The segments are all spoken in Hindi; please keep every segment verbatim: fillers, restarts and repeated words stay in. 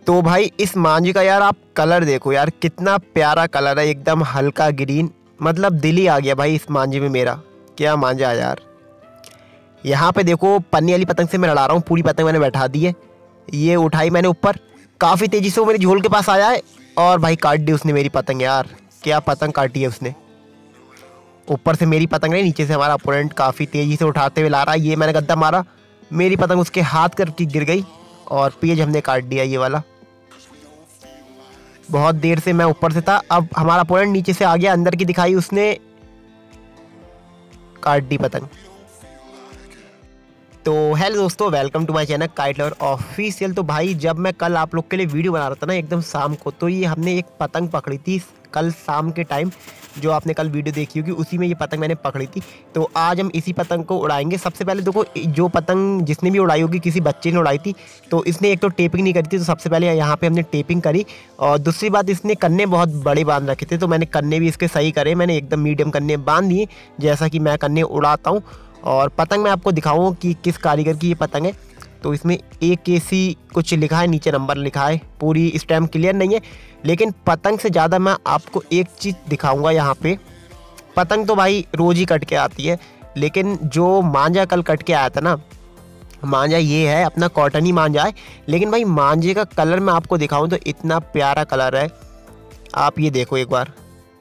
तो भाई इस मांझे का यार आप कलर देखो यार, कितना प्यारा कलर है, एकदम हल्का ग्रीन। मतलब दिल ही आ गया भाई इस मांझे में मेरा। क्या मांझा है यार। यहाँ पे देखो पन्नी वाली पतंग से मैं लड़ा रहा हूँ। पूरी पतंग मैंने बैठा दी है। ये उठाई मैंने ऊपर, काफ़ी तेज़ी से वो मेरे झोल के पास आया है और भाई काट दी उसने मेरी पतंग। यार क्या पतंग काटी है उसने। ऊपर से मेरी पतंग नहीं, नीचे से हमारा अपोनेंट काफ़ी तेज़ी से उठाते हुए ला रहा है। ये मैंने गद्दा मारा, मेरी पतंग उसके हाथ करके गिर गई और पेज हमने काट दिया ये वाला। बहुत देर से मैं ऊपर से था, अब हमारा अपोनेंट नीचे से आ गया, अंदर की दिखाई उसने, काट दी पतंग। तो हेलो दोस्तों, welcome to my channel kite lover official. तो भाई जब मैं कल आप लोग के लिए वीडियो बना रहा था ना एकदम शाम को, तो ये हमने एक पतंग पकड़ी थी कल शाम के टाइम। जो आपने कल वीडियो देखी होगी उसी में ये पतंग मैंने पकड़ी थी। तो आज हम इसी पतंग को उड़ाएंगे। सबसे पहले देखो, जो पतंग जिसने भी उड़ाई होगी किसी बच्चे ने उड़ाई थी, तो इसने एक तो टेपिंग नहीं करी थी, तो सबसे पहले यहाँ पे हमने टेपिंग करी। और दूसरी बात, इसने कन्ने बहुत बड़े बांध रखे थे, तो मैंने कन्ने भी इसके सही करे। मैंने एकदम मीडियम कन्ने बांध दिए, जैसा कि मैं कन्ने उड़ाता हूँ। और पतंग मैं आपको दिखाऊँ कि किस कारीगर की ये पतंग है। तो इसमें ए के सी कुछ लिखा है, नीचे नंबर लिखा है। पूरी स्टैम्प क्लियर नहीं है, लेकिन पतंग से ज़्यादा मैं आपको एक चीज़ दिखाऊंगा यहाँ पे। पतंग तो भाई रोज़ ही कट के आती है, लेकिन जो मांझा कल कट के आया था ना, मांझा ये है अपना कॉटन ही मांझा है। लेकिन भाई मांझे का कलर मैं आपको दिखाऊं तो इतना प्यारा कलर है। आप ये देखो एक बार,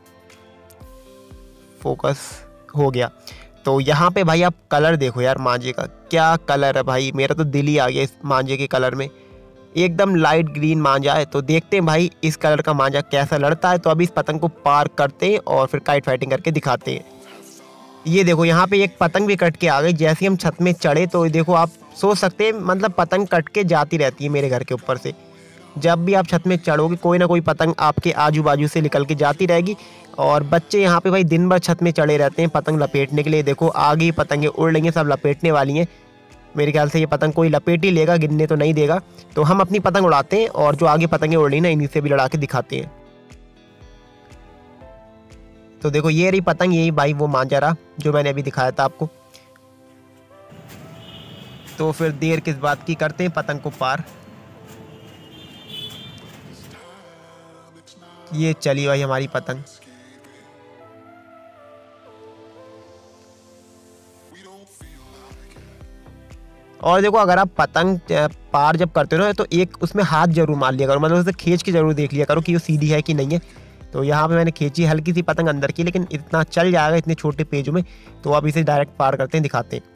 फोकस हो गया। तो यहाँ पे भाई आप कलर देखो यार, मांझे का क्या कलर है भाई। मेरा तो दिल ही आ गया इस मांझे के कलर में। एकदम लाइट ग्रीन मांझा है। तो देखते हैं भाई इस कलर का मांझा कैसा लड़ता है। तो अभी इस पतंग को पार करते हैं और फिर काइट फाइटिंग करके दिखाते हैं। ये देखो यहाँ पे एक पतंग भी कट के आ गई। जैसे ही हम छत में चढ़े तो देखो, आप सोच सकते हैं मतलब पतंग कट के जाती रहती है मेरे घर के ऊपर से। जब भी आप छत में चढ़ोगे कोई ना कोई पतंग आपके आजू बाजू से निकल के जाती रहेगी। और बच्चे यहाँ पे भाई दिन भर छत में चढ़े रहते हैं पतंग लपेटने के लिए। देखो आगे ही पतंगें उड़ रही हैं, सब लपेटने वाली हैं। मेरे ख्याल से ये पतंग कोई लपेट ही लेगा, गिरने तो नहीं देगा। तो हम अपनी पतंग उड़ाते हैं और जो आगे पतंगें उड़ रही ना, इन्हीं से भी लड़ा के दिखाते हैं। तो देखो ये रही पतंग, यही भाई वो मांझा रहा जो मैंने अभी दिखाया था आपको। तो फिर देर किस बात की, करते हैं पतंग को पार। ये चली भाई हमारी पतंग। और देखो अगर आप पतंग पार जब करते हो ना, तो एक उसमें हाथ जरूर मार लिया करो, मतलब उसे खींच के जरूर देख लिया करो कि वो सीधी है कि नहीं है। तो यहाँ पे मैंने खींची हल्की सी पतंग अंदर की, लेकिन इतना चल जाएगा इतने छोटे पेजों में। तो अब इसे डायरेक्ट पार करते हैं, दिखाते हैं।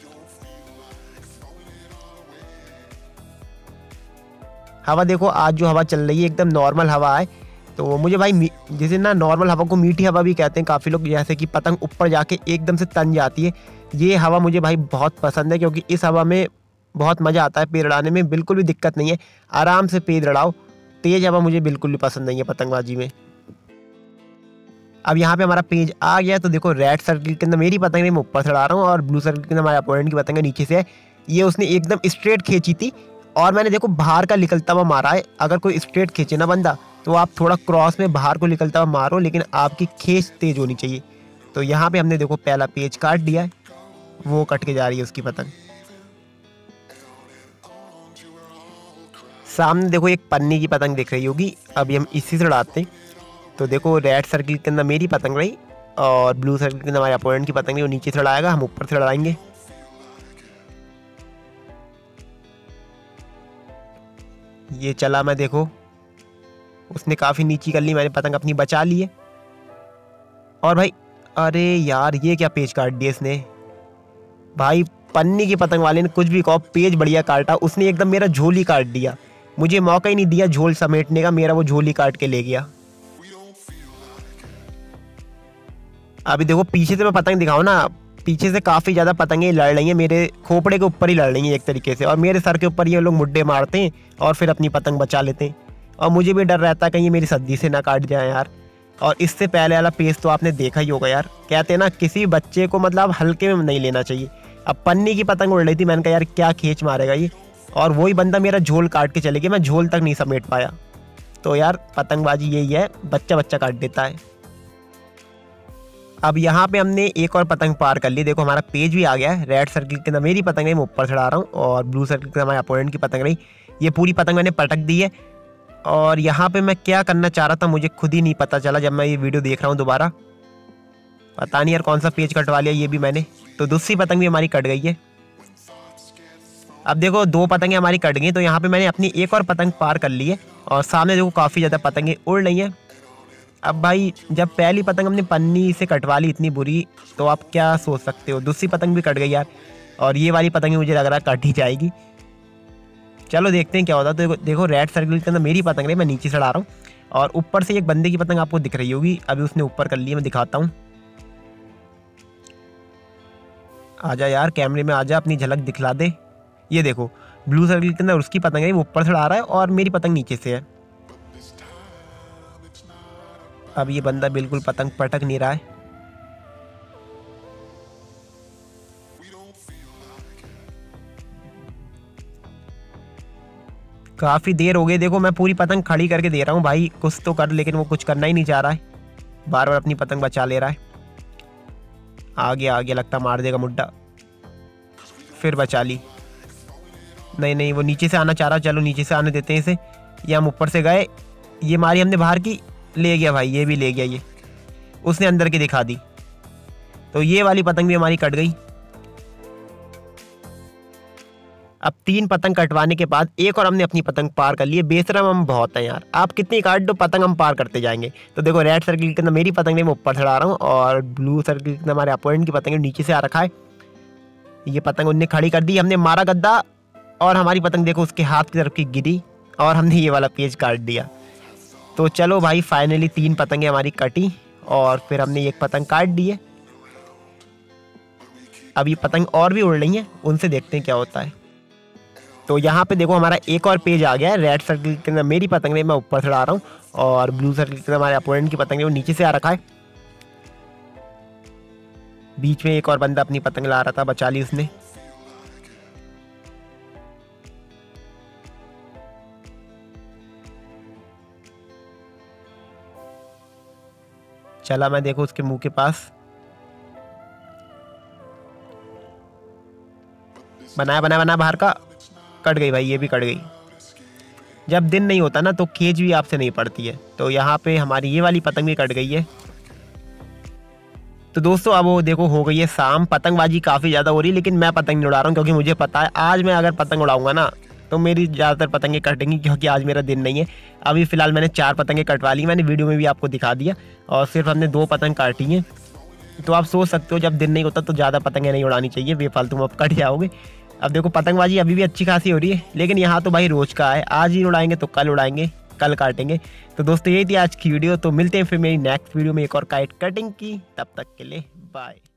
हवा देखो, आज जो हवा चल रही है एकदम नॉर्मल हवा है। तो मुझे भाई जैसे ना नॉर्मल हवा को मीठी हवा भी कहते हैं काफ़ी लोग, जैसे कि पतंग ऊपर जाके एकदम से तन जाती है। ये हवा मुझे भाई बहुत पसंद है, क्योंकि इस हवा में बहुत मज़ा आता है पेड़ उड़ाने में। बिल्कुल भी दिक्कत नहीं है, आराम से पेड़ उड़ाओ। तेज़ हवा मुझे बिल्कुल भी पसंद नहीं है पतंगबाजी में। अब यहाँ पे हमारा पेज आ गया। तो देखो रेड सर्कल के अंदर मेरी पतंग है, मैं ऊपर चढ़ा रहा हूँ, और ब्लू सर्कल के अंदर हमारे अपोनेंट की पतंग नीचे से है। ये उसने एकदम स्ट्रेट खींची थी और मैंने देखो बाहर का निकलता हुआ मारा है। अगर कोई स्ट्रेट खींचे ना बंदा, तो आप थोड़ा क्रॉस में बाहर को निकलता हुआ मारो, लेकिन आपकी खींच तेज होनी चाहिए। तो यहाँ पे हमने देखो पहला पेज काट दिया है, वो कट के जा रही है उसकी पतंग। सामने देखो एक पन्नी की पतंग दिख रही होगी, अभी हम इसी से उड़ाते हैं। तो देखो रेड सर्कल के अंदर मेरी पतंग रही और ब्लू सर्कल के अंदर हमारे अपोनेंट की पतंग रही। वो नीचे से उड़ाएगा, हम ऊपर से उड़ाएंगे। ये चला, मैं देखो उसने काफ़ी नीची कर ली, मैंने पतंग अपनी बचा ली है। और भाई अरे यार ये क्या पेज काट दिया इसने। भाई पन्नी की पतंग वाले ने कुछ भी कहो, पेज बढ़िया काटा। उसने एकदम मेरा झोल ही काट दिया, मुझे मौका ही नहीं दिया झोल समेटने का, मेरा वो झोल ही काट के ले गया। अभी देखो पीछे से मैं पतंग दिखाऊँ ना, पीछे से काफ़ी ज़्यादा पतंगें लड़ रही हैं, मेरे खोपड़े के ऊपर ही लड़ रही हैं एक तरीके से। और मेरे सर के ऊपर ये लोग मुड्डे मारते हैं और फिर अपनी पतंग बचा लेते हैं। और मुझे भी डर रहता है कहीं ये मेरी सद्दी से ना काट जाए यार। और इससे पहले वाला पेज तो आपने देखा ही होगा यार। कहते हैं ना किसी बच्चे को मतलब हल्के में नहीं लेना चाहिए। अब पन्नी की पतंग उड़ रही थी, मैंने कहा यार क्या खींच मारेगा ये, और वही बंदा मेरा झोल काट के चले गया, मैं झोल तक नहीं समेट पाया। तो यार पतंगबाजी यही है, बच्चा बच्चा काट देता है। अब यहाँ पे हमने एक और पतंग पार कर ली। देखो हमारा पेज भी आ गया है। रेड सर्कल के अंदर मेरी पतंग है, मैं ऊपर चढ़ा रहा हूँ, और ब्लू सर्कल के अंदर हमारे अपोनेंट की पतंग रही। ये पूरी पतंग मैंने पटक दी है और यहाँ पे मैं क्या करना चाह रहा था मुझे खुद ही नहीं पता चला जब मैं ये वीडियो देख रहा हूँ दोबारा। पता नहीं यार कौन सा पेज कटवा लिया ये भी मैंने। तो दूसरी पतंग भी हमारी कट गई है। अब देखो दो पतंगें हमारी कट गई, तो यहाँ पे मैंने अपनी एक और पतंग पार कर ली है और सामने देखो काफ़ी ज़्यादा पतंगें उड़ रही हैं। अब भाई जब पहली पतंग हमने पन्नी से कटवा ली इतनी बुरी, तो आप क्या सोच सकते हो, दूसरी पतंग भी कट गई यार। और ये वाली पतंग मुझे लग रहा है कट ही जाएगी। चलो देखते हैं क्या होता है। तो देखो, देखो रेड सर्कल के अंदर मेरी पतंग है, मैं नीचे चढ़ा रहा हूँ और ऊपर से एक बंदे की पतंग आपको दिख रही होगी। अभी उसने ऊपर कर ली है, मैं दिखाता हूँ। आजा यार कैमरे में आजा, अपनी झलक दिखला दे। ये देखो ब्लू सर्कल के अंदर उसकी पतंग है, वो ऊपर से आ रहा है और मेरी पतंग नीचे से है। अब ये बंदा बिल्कुल पतंग पटक नहीं रहा है। काफ़ी देर हो गई, देखो मैं पूरी पतंग खड़ी करके दे रहा हूँ भाई, कुछ तो कर, लेकिन वो कुछ करना ही नहीं चाह रहा है। बार बार अपनी पतंग बचा ले रहा है। आगे आगे लगता मार देगा मुड्डा। फिर बचा ली। नहीं नहीं वो नीचे से आना चाह रहा, चलो नीचे से आने देते हैं इसे। ये हम ऊपर से गए, ये मारी हमने बाहर की, ले गया भाई, ये भी ले गया। ये उसने अंदर की दिखा दी, तो ये वाली पतंग भी हमारी कट गई। अब तीन पतंग कटवाने के बाद एक और हमने अपनी पतंग पार कर ली है। बेशरम हम बहुत हैं यार, आप कितनी काट दो पतंग हम पार करते जाएंगे। तो देखो रेड सर्कल के अंदर मेरी पतंग है, मैं ऊपर चढ़ा रहा हूँ और ब्लू सर्कल के अंदर हमारे अपोनेंट की पतंग नीचे से आ रखा है। ये पतंग उनने खड़ी कर दी, हमने मारा गद्दा और हमारी पतंग देखो उसके हाथ की तरफ की गिरी और हमने ये वाला पेज काट दिया। तो चलो भाई फाइनली तीन पतंगें हमारी कटी और फिर हमने एक पतंग काट दी है। अब ये पतंग और भी उड़ रही हैं, उनसे देखते हैं क्या होता है। तो यहाँ पे देखो हमारा एक और पेज आ गया है। रेड सर्कल के अंदर मेरी पतंग है, मैं ऊपर चढ़ा रहा हूँ और ब्लू सर्कल के अंदर हमारे अपोनेंट की पतंग है, वो नीचे से आ रखा है। बीच में एक और बंदा अपनी पतंग ला रहा था, बचा ली उसने। चला मैं देखो उसके मुंह के पास, बनाया बनाया बनाया बाहर का, कट गई भाई, ये भी कट गई। जब दिन नहीं होता ना तो केज भी आपसे नहीं पड़ती है। तो यहाँ पे हमारी ये वाली पतंग भी कट गई है। तो दोस्तों अब वो देखो हो गई है शाम, पतंगबाजी काफ़ी ज़्यादा हो रही है, लेकिन मैं पतंग नहीं उड़ा रहा हूँ क्योंकि मुझे पता है आज मैं अगर पतंग उड़ाऊंगा ना तो मेरी ज़्यादातर पतंगें कटेंगी, क्योंकि आज मेरा दिन नहीं है। अभी फ़िलहाल मैंने चार पतंगें कटवा ली, मैंने वीडियो में भी आपको दिखा दिया, और सिर्फ हमने दो पतंग काटी हैं। तो आप सोच सकते हो जब दिन नहीं होता तो ज़्यादा पतंगें नहीं उड़ानी चाहिए, बेफालतू में आप कट जाओगे। अब देखो पतंगबाजी अभी भी अच्छी खासी हो रही है, लेकिन यहाँ तो भाई रोज़ का है, आज ही उड़ाएंगे तो कल उड़ाएंगे, कल काटेंगे। तो दोस्तों यही थी आज की वीडियो, तो मिलते हैं फिर मेरी नेक्स्ट वीडियो में एक और काइट कटिंग की। तब तक के लिए बाय।